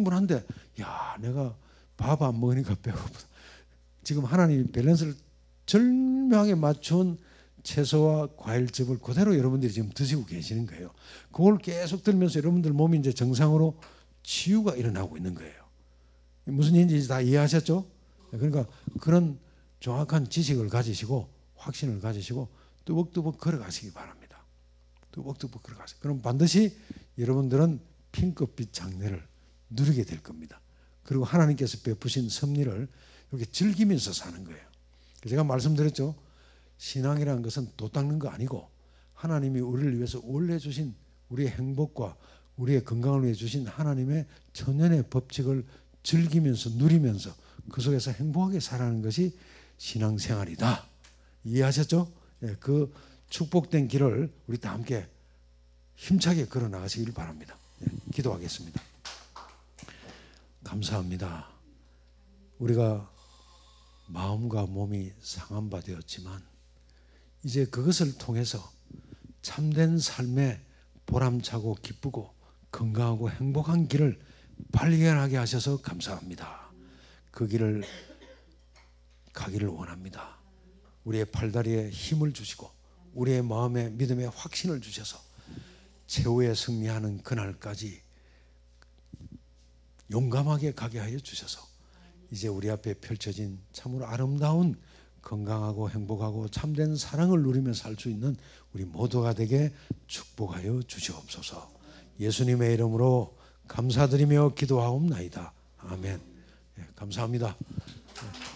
충분한데 야 내가 밥 안 먹으니까 배고프다. 지금 하나님이 밸런스를 절묘하게 맞춘 채소와 과일즙을 그대로 여러분들이 지금 드시고 계시는 거예요. 그걸 계속 들면서 여러분들 몸이 이제 정상으로 치유가 일어나고 있는 거예요. 무슨 얘기인지 다 이해하셨죠? 그러니까 그런 정확한 지식을 가지시고 확신을 가지시고 뚜벅뚜벅 걸어가시기 바랍니다. 뚜벅뚜벅 걸어가세요. 그럼 반드시 여러분들은 핑크빛 장래를 누리게 될 겁니다. 그리고 하나님께서 베푸신 섭리를 이렇게 즐기면서 사는 거예요. 제가 말씀드렸죠. 신앙이라는 것은 도 닦는 거 아니고 하나님이 우리를 위해서 원래 주신 우리의 행복과 우리의 건강을 위해 주신 하나님의 천연의 법칙을 즐기면서 누리면서 그 속에서 행복하게 살아가는 것이 신앙생활이다. 이해하셨죠? 예, 그 축복된 길을 우리 다 함께 힘차게 걸어 나가시길 바랍니다. 예, 기도하겠습니다. 감사합니다. 우리가 마음과 몸이 상한 바 되었지만 이제 그것을 통해서 참된 삶에 보람차고 기쁘고 건강하고 행복한 길을 발견하게 하셔서 감사합니다. 그 길을 가기를 원합니다. 우리의 팔다리에 힘을 주시고 우리의 마음에 믿음에 확신을 주셔서 최후의 승리하는 그날까지 용감하게 가게 하여 주셔서 이제 우리 앞에 펼쳐진 참으로 아름다운 건강하고 행복하고 참된 사랑을 누리며 살 수 있는 우리 모두가 되게 축복하여 주시옵소서. 예수님의 이름으로 감사드리며 기도하옵나이다. 아멘. 예, 감사합니다.